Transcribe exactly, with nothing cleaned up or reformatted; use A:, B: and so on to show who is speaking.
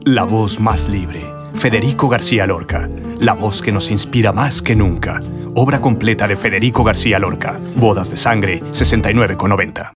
A: La voz más libre. Federico García Lorca. La voz que nos inspira más que nunca. Obra completa de Federico García Lorca. Bodas de sangre, sesenta y nueve con noventa.